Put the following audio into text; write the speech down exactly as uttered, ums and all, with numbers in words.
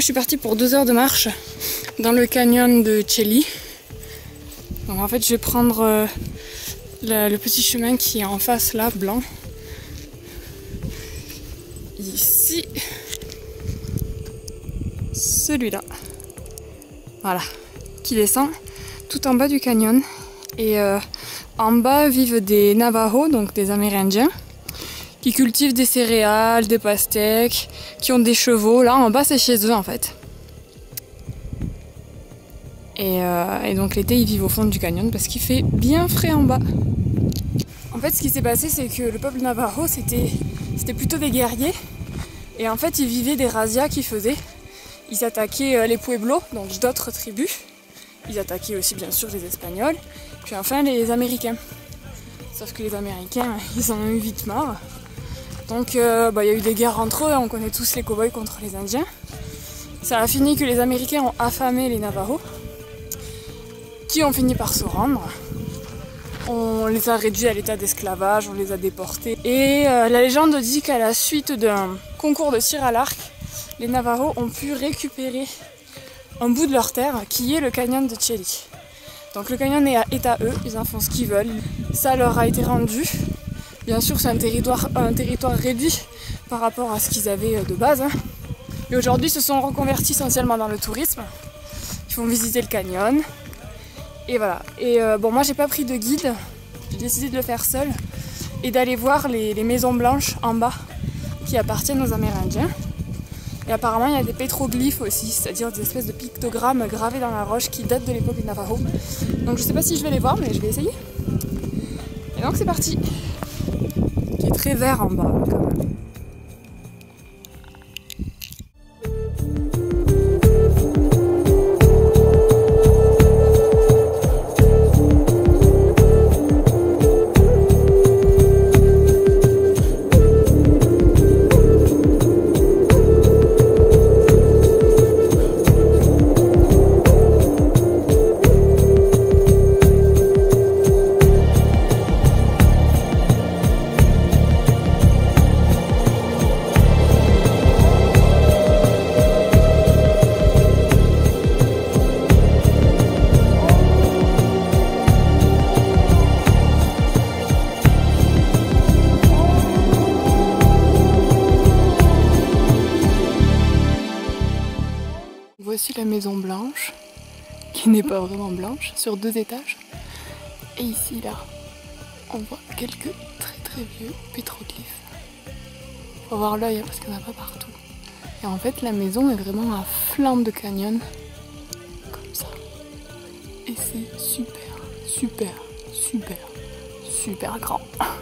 je suis partie pour deux heures de marche dans le canyon de Chelly. Donc en fait je vais prendre euh, le, le petit chemin qui est en face là, blanc. Ici. Celui-là. Voilà. Qui descend tout en bas du canyon. Et euh, en bas vivent des Navajos, donc des Amérindiens, qui cultivent des céréales, des pastèques, qui ont des chevaux. Là en bas c'est chez eux en fait. Et, euh, et donc l'été ils vivent au fond du canyon parce qu'il fait bien frais en bas. En fait ce qui s'est passé c'est que le peuple Navajo c'était c'était plutôt des guerriers. Et en fait ils vivaient des razzias qu'ils faisaient. Ils attaquaient les Pueblos, donc d'autres tribus. Ils attaquaient aussi bien sûr les Espagnols. Puis enfin les Américains. Sauf que les Américains ils en ont eu vite marre. Donc euh, bah, y a eu des guerres entre eux, on connaît tous les cow-boys contre les Indiens. Ça a fini que les Américains ont affamé les Navajos, qui ont fini par se rendre. On les a réduits à l'état d'esclavage, on les a déportés. Et euh, la légende dit qu'à la suite d'un concours de tir à l'arc, les Navajos ont pu récupérer un bout de leur terre, qui est le canyon de Chelly. Donc le canyon est à eux, ils en font ce qu'ils veulent. Ça leur a été rendu. Bien sûr c'est un territoire, un territoire réduit par rapport à ce qu'ils avaient de base. Hein. Et aujourd'hui ils se sont reconvertis essentiellement dans le tourisme. Ils font visiter le canyon. Et voilà. Et euh, bon, moi j'ai pas pris de guide, j'ai décidé de le faire seul et d'aller voir les, les maisons blanches en bas qui appartiennent aux Amérindiens. Et apparemment il y a des pétroglyphes aussi, c'est-à-dire des espèces de pictogrammes gravés dans la roche qui datent de l'époque des Navajos. Donc je sais pas si je vais les voir, mais je vais essayer. Et donc c'est parti. Qui est très vert en bas quand même. Voici la maison blanche, qui n'est pas vraiment blanche, sur deux étages. Et ici, là, on voit quelques très très vieux pétroglyphes. Faut avoir l'œil parce qu'il n'y en a pas partout. Et en fait, la maison est vraiment à flanc de canyon, comme ça. Et c'est super, super, super, super grand.